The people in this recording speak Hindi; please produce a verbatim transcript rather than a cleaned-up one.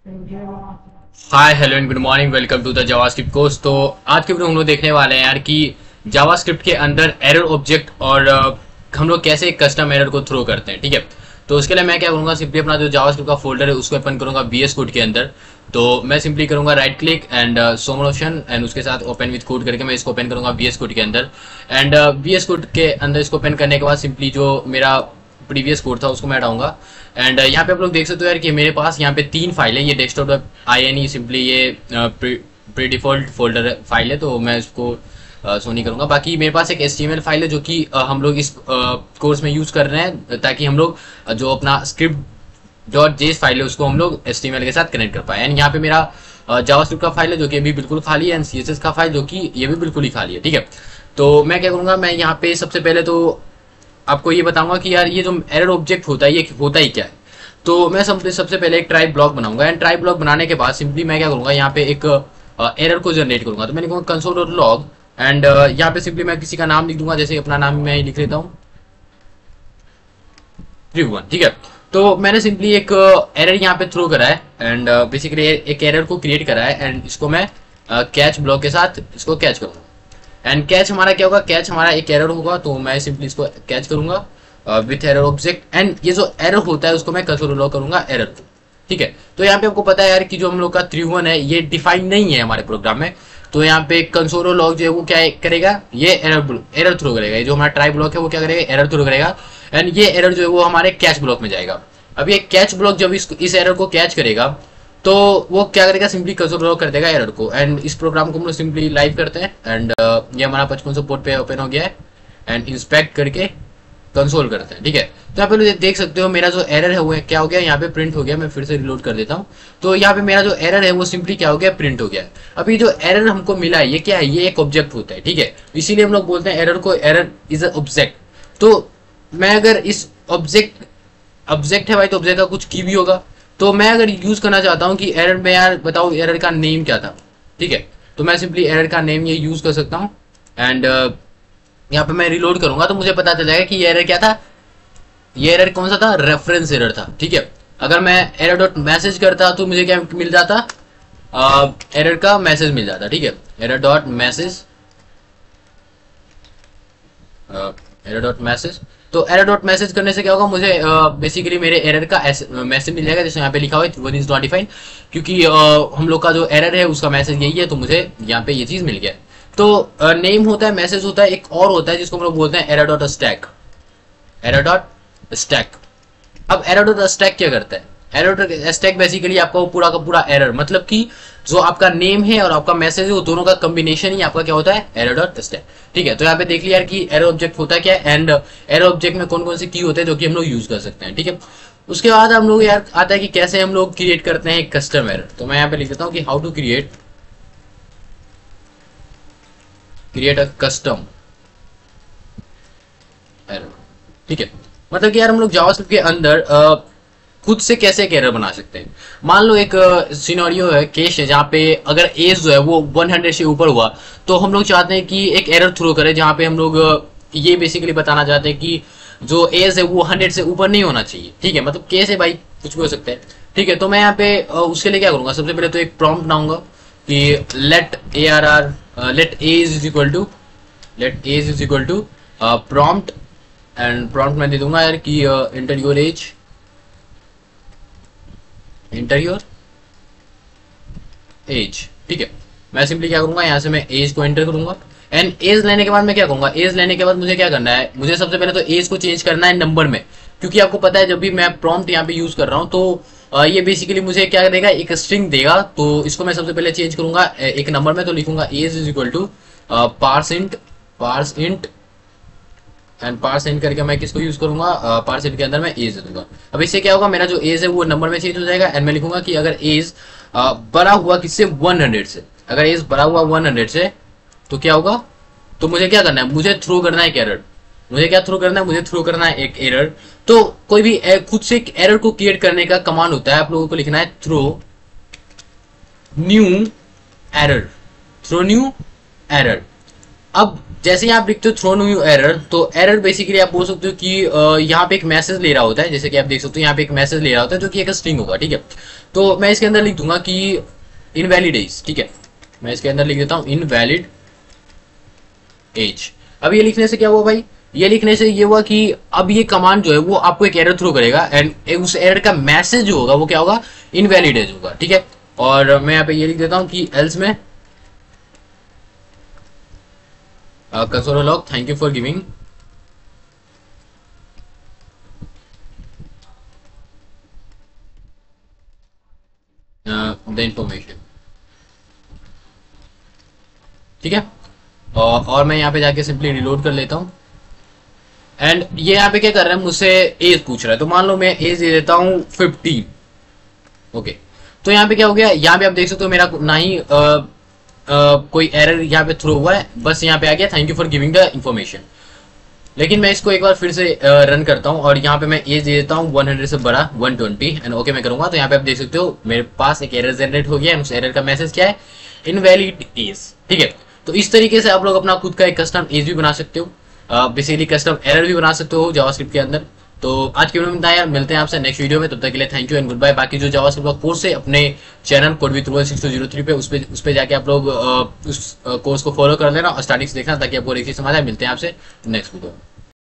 Hi hello and good morning, welcome to the JavaScript course. तो आज के वीडियो हम लोग देखने वाले हैं यार कि जावास्क्रिप्ट के अंदर एरर ऑब्जेक्ट और अ, हम लोग कैसे एक कस्टम एरर को थ्रो करते हैं। ठीक है, तो उसके लिए मैं क्या करूंगा, सिंपली अपना जो जावास्क्रिप्ट का फोल्डर है उसको ओपन करूंगा वीएस कोड के अंदर। तो मैं सिंपली करूंगा right click and so motion and उसके साथ ओपन विथ कोड करके मैं इसको ओपन करूंगा वीएस कोड के अंदर। एंड वीएस कोड के अंदर इसको ओपन करने के बाद सिंपली जो मेरा प्रीवियस कोड था उसको मैं हटाऊंगा। एंड uh, यहाँ पे आप लोग देख सकते हो यार कि मेरे पास यहाँ पे तीन फाइल है। ये desktop I N E simply ये प्री डिफॉल्ट फोल्डर फाइल है, तो मैं इसको शो नहीं करूंगा। बाकी मेरे पास एक H T M L file है जो कि uh, हम लोग इस कोर्स में यूज कर रहे हैं, ताकि हम लोग uh, जो अपना स्क्रिप्ट डॉट जेस फाइल है उसको हम लोग एच टी एम एल के साथ कनेक्ट कर पाए। एंड यहाँ पे मेरा जावास्क्रिप्ट का फाइल है जो कि अभी बिल्कुल खाली है, एंड सी एस एस का फाइल जो कि ये भी बिल्कुल ही खाली है। ठीक है, तो मैं क्या करूंगा, मैं यहाँ पे सबसे पहले तो आपको ये बताऊंगा कि यार ये जो एरर ऑब्जेक्ट होता है ये होता ही क्या है। तो मैं सबसे पहले एक ट्राई ब्लॉक बनाऊंगा, एंड ट्राई ब्लॉक बनाने के बाद सिंपली मैं क्या करूंगा, यहाँ पे एक एरर को जनरेट करूंगा। तो मैं लिखूंगा कंसोल डॉट लॉग एंड यहाँ पे सिंपली मैं किसी का नाम लिख दूंगा, जैसे अपना नाम मैं लिख लेता हूँ त्रिभुवन। ठीक है, तो मैंने सिंपली एक एरर यहाँ पे थ्रो करा है एंड बेसिकली एक एरर को क्रिएट करा है, एंड इसको मैं कैच ब्लॉक के साथ इसको कैच करूंगा। एंड कैच हमारा क्या होगा, कैच हमारा एक एरर होगा, तो मैं सिंपली इसको कैच करूंगा विथ एरर ऑब्जेक्ट। एंड ये जो एरर होता है उसको मैं कंसोल लॉग करूंगा एरर को। ठीक है, तो यहाँ पे आपको पता है यार कि जो हम लोग का त्रिभुवन है ये डिफाइन नहीं है हमारे प्रोग्राम में। तो यहाँ पे कंसोल लॉग जो है वो क्या करेगा, ये एरर एरर थ्रो करेगा। ये जो हमारा ट्राई ब्लॉक है वो क्या करेगा, एरर थ्रो करेगा। एंड ये एरर जो है वो हमारे कैच ब्लॉक में जाएगा। अब ये कैच ब्लॉक जब इस, इस एरर को कैच करेगा तो वो क्या करेगा, सिंपली कंसोल लॉग कर देगा एरर को। एंड इस प्रोग्राम को हम लोग सिंपली लाइव करते हैं। एंड uh, ये हमारा पचपन सौ पोर्ट पे ओपन हो गया है, एंड इंस्पेक्ट करके कंसोल करते हैं। ठीक है, तो यहाँ पे देख सकते हो मेरा जो एरर है वो क्या हो गया, यहाँ पे प्रिंट हो गया। मैं फिर से रिलोड कर देता हूँ, तो यहाँ पे मेरा जो एरर है वो सिंपली क्या हो गया, प्रिंट हो गया। अभी जो एरर हमको मिला है ये क्या है, ये एक ऑब्जेक्ट होता है। ठीक है, इसीलिए हम लोग बोलते हैं एरर को, एरर इज अ ऑब्जेक्ट। तो मैं अगर इस ऑब्जेक्ट ऑब्जेक्ट है भाई, तो ऑब्जेक्ट का कुछ की भी होगा। तो मैं अगर यूज करना चाहता हूँ कि एरर में यार बताओ एरर का नेम क्या था। ठीक है, तो मैं सिंपली एरर का नेम ये यूज कर सकता हूँ। एंड uh, यहाँ पे मैं रिलोड करूंगा तो मुझे पता चल जाएगा कि ये एरर क्या था। ये एरर कौन सा था, रेफरेंस एरर था। ठीक है, अगर मैं एरर डॉट मैसेज करता तो मुझे क्या मिल जाता, एरर का मैसेज मिल जाता। ठीक है, error dot message error dot message तो एरर डॉट मैसेज करने से क्या होगा, मुझे बेसिकली uh, मेरे एरर का मैसेज मिल जाएगा, जैसे यहाँ पे लिखा हुआ है वन इज नॉट डिफाइंड। क्योंकि uh, हम लोग का जो एरर है उसका मैसेज यही है, तो मुझे यहाँ पे ये चीज मिल गया। तो नेम uh, होता है, मैसेज होता है, एक और होता है जिसको हम लोग बोलते हैं error dot stack. Error dot stack अब एरर डॉट स्टैक क्या करता है, एरर डॉट स्टैक बेसिकली आपका वो पूरा का पूरा एरर, मतलब कि जो आपका नेम है और आपका मैसेज है वो दोनों का कॉम्बिनेशन ही आपका क्या होता है, एरर डॉट स्टैक। ठीक है, तो यहाँ पे देख लिया यार कि एरर ऑब्जेक्ट होता है क्या, एंड एरर ऑब्जेक्ट में कौन कौन से की होते हैं जो कि हम लोग यूज कर सकते हैं। ठीक है, उसके बाद हम लोग यार आता है कि कैसे हम लोग क्रिएट करते हैं कस्टम एरर। तो मैं यहाँ पे लिख देता हूँ कि how to create create a custom error. ठीक है, मतलब कि यार हम लोग जावास्क्रिप्ट के अंदर uh, खुद से कैसे एक एरर बना सकते हैं। मान लो एक सिनेरियो है, केस है, जहाँ पे अगर एज जो है वो सौ से ऊपर हुआ, तो हम लोग चाहते हैं कि एक एरर थ्रो करें, जहाँ पे हम लोग ये बेसिकली बताना चाहते हैं कि जो एज है वो सौ से ऊपर नहीं होना चाहिए। ठीक है, मतलब केस है भाई, कुछ भी हो सकता है। ठीक है, तो मैं यहाँ पे उसके लिए क्या करूंगा, सबसे पहले तो एक प्रॉम्प्ट बनाऊंगा कि let A R R let age is equal to let age is equal to prompt. And prompt मैं दे दूंगा यार कि enter your age enter your age. ठीक है, मैं सिंपली क्या करूंगा, यहाँ से मैं एज को एंटर करूंगा। एंड एज लेने के बाद मैं क्या कहूंगा, एज लेने के बाद मुझे क्या करना है, मुझे सबसे पहले तो एज को चेंज करना है नंबर में। क्योंकि आपको पता है जब भी मैं प्रॉम्प्ट यहाँ पे यूज कर रहा हूँ तो ये बेसिकली मुझे क्या देगा, एक स्ट्रिंग देगा। तो इसको मैं सबसे पहले चेंज करूंगा एक नंबर में, तो लिखूंगा age is equal to parse int parse int and parse int करके मैं किसको यूज करूंगा, पार्स इंट के अंदर मैं एज दे दूंगा। अब इससे क्या होगा, मेरा जो एज है वो नंबर में चेंज हो जाएगा। एंड मैं लिखूंगा कि अगर एज बड़ा हुआ किससे, सौ से, अगर एज बड़ा हुआ सौ से तो क्या होगा, तो मुझे क्या करना है, मुझे थ्रो करना है एक एरर। मुझे क्या थ्रो करना है, मुझे थ्रो करना है एक एरर। तो कोई भी खुद से एक एरर को क्रिएट करने का कमांड होता है, आप लोगों को लिखना है throw new error, throw new error. अब जैसे ही आप लिखते हो थ्रो न्यू एरर, तो एरर बेसिकली आप बोल सकते हो कि अ, यहाँ पे एक मैसेज ले रहा होता है, जैसे कि आप देख सकते हो यहाँ पे एक मैसेज ले रहा होता है जो कि एक स्ट्रिंग होगा, ठीक है। तो मैं इसके अंदर लिख दूंगा कि इनवैलिड एज, ठीक है, मैं इसके अंदर लिख देता हूँ इनवैलिड एज। अब ये लिखने से क्या हुआ भाई, ये लिखने से ये हुआ कि अब ये कमांड जो है वो आपको एक एरर थ्रो करेगा, एंड उस एरर का मैसेज जो होगा वो क्या होगा, इनवैलिड एज होगा, ठीक है। और मैं यहाँ पे ये लिख देता हूँ कि एल्स में console log thank you for giving the information, ठीक है। और, और मैं यहाँ पे जाके सिंपली रिलोड कर लेता हूँ। एंड ये यहाँ पे क्या कर रहा है, मुझसे एज पूछ रहा है, तो मान लो मैं एज दे देता हूँ फिफ्टीन, ओके। तो यहाँ पे क्या हो गया, यहाँ पे आप देख सकते हो मेरा ना ही आ, आ, कोई एरर यहाँ पे थ्रो हुआ है, बस यहाँ पे आ गया thank you for giving the information. लेकिन मैं इसको एक बार फिर से रन करता हूँ और यहाँ पे मैं एज दे देता हूँ हंड्रेड से बड़ा वन ट्वेंटी, एंड ओके मैं करूंगा, तो यहाँ पे आप देख सकते हो मेरे पास एक एरर जनरेट हो गया, उस एरर का मैसेज क्या है, इनवैलिड एज, ठीक है। तो इस तरीके से आप लोग अपना खुद का एक कस्टम एज भी बना सकते हो, बेसिकली कस्टम एरर भी बना सकते हो जावास्क्रिप्ट के अंदर। तो आज की वीडियो में बताया, मिलते हैं आपसे नेक्स्ट वीडियो में, तब तक के लिए thank you and goodbye. बाकी जो जावास्क्रिप्ट का कोर्स है अपने channel code with Rubal six two zero three पे, उस पे उस पे जाके आप लोग उस कोर्स को फॉलो कर लेना और स्टार्टिंग से देखना, ताकि आपको एक चीज समझ आए। मिलते हैं आपसे नेक्स्ट वीडियो में।